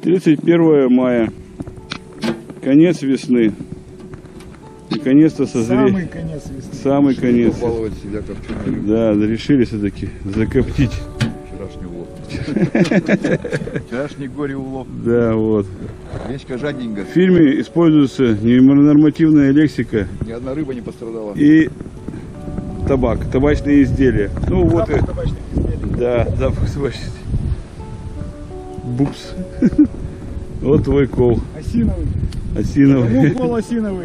31 мая. Конец весны. Наконец-то созрели. Самый конец весны. Самый конец. Побаловать себя копченой рыбой. Да, решили все-таки закоптить. Вчерашний улов. Вчерашний горе улов. Да, вот. Речка жадненько. В фильме используется ненормативная лексика Ни одна рыба не пострадала. и табак, табачные изделия. Ну вот и... Табачных изделий. Да, запах табачных. Бупс. Вот твой кол. Осиновый. Осиновый. Кол осиновый.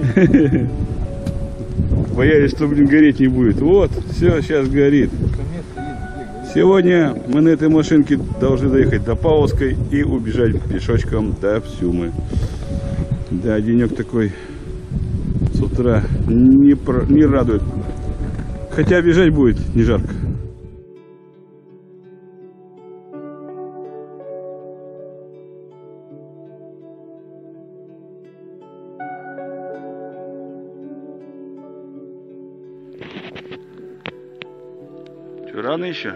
Боялись, что, блин, гореть не будет. Вот, все, сейчас горит. Сегодня мы на этой машинке должны доехать до Павловской и убежать пешочком до Псюмы. Да, денек такой с утра не радует. Хотя бежать будет не жарко. Что, рано еще?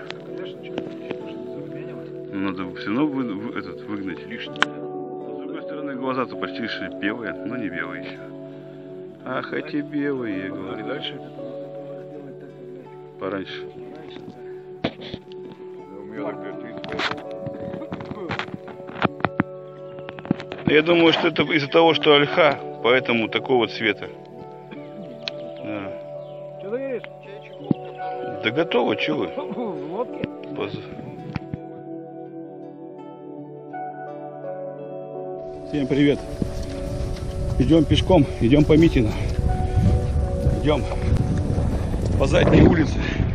Надо все равно выгнать лишний. С другой стороны, глаза-то почти белые, но не белые еще. Ах, эти белые, я говорю. Дальше? Пораньше. Я думаю, что это из-за того, что ольха, поэтому такого цвета. Да. Что ты говоришь? Да готово, чего вы? В лодке? Всем привет. Идем пешком, идем по Митину. Идем по задней улице.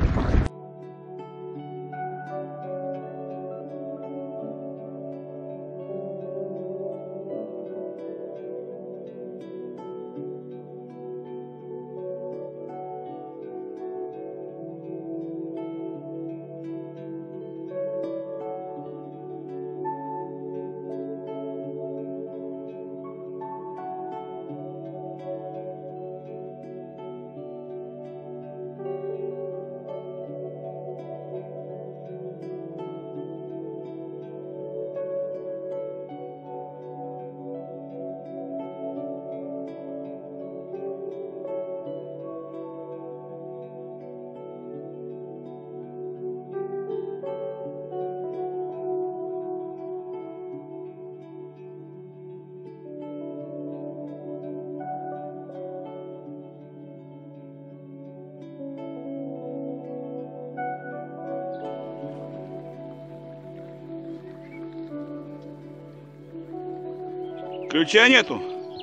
Ключа нету.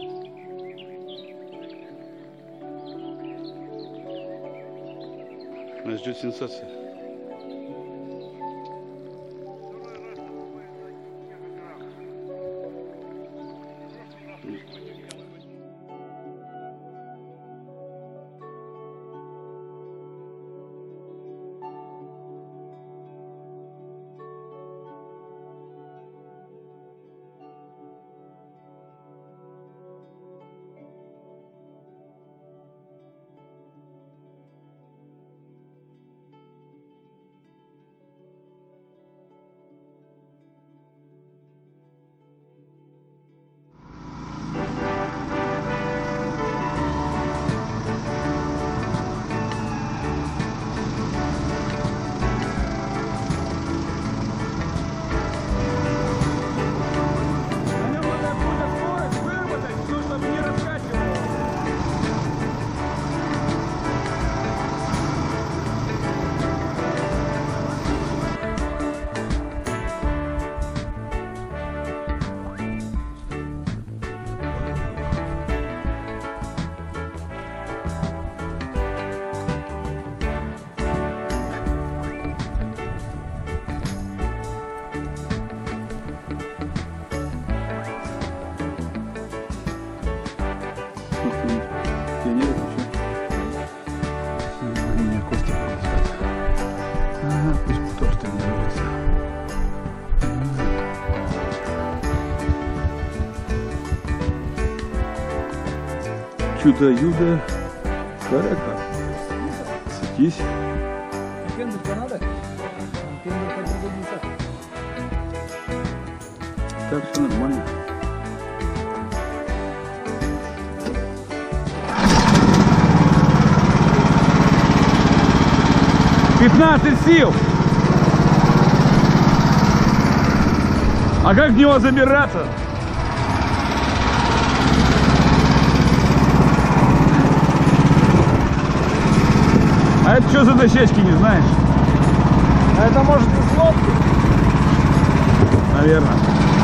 Нас ждет сенсация. Чудо-юдо, карака. Садись. Пенделька надо? Пенделька другой не так. так все нормально. сил. А как в него забираться? А это что за дощечки, не знаешь? А это может из лодки? Наверное.